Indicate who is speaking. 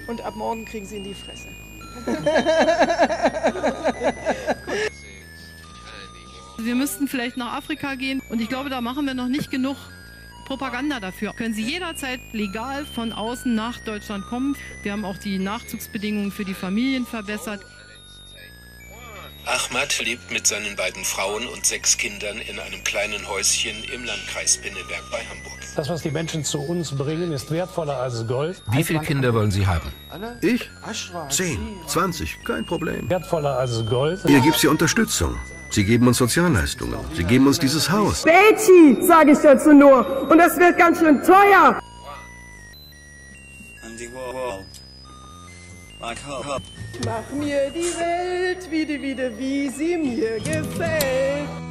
Speaker 1: und ab morgen kriegen sie in die Fresse.
Speaker 2: Wir müssten vielleicht nach Afrika gehen und ich glaube, da machen wir noch nicht genug Propaganda dafür. Können Sie jederzeit legal von außen nach Deutschland kommen. Wir haben auch die Nachzugsbedingungen für die Familien verbessert.
Speaker 3: Ahmad lebt mit seinen beiden Frauen und 6 Kindern in einem kleinen Häuschen im Landkreis Pinneberg bei Hamburg.
Speaker 4: Das, was die Menschen zu uns bringen, ist wertvoller als Gold.
Speaker 5: Wie viele Kinder wollen Sie haben?
Speaker 6: Ich? 10, 20, kein Problem.
Speaker 4: Wertvoller als Gold.
Speaker 6: Hier gibt's ja Unterstützung. Sie geben uns Sozialleistungen. Sie geben uns dieses Haus.
Speaker 7: Bechi, sage ich dazu nur. Und das wird ganz schön teuer.
Speaker 1: Mach mir die Welt wie sie mir gefällt.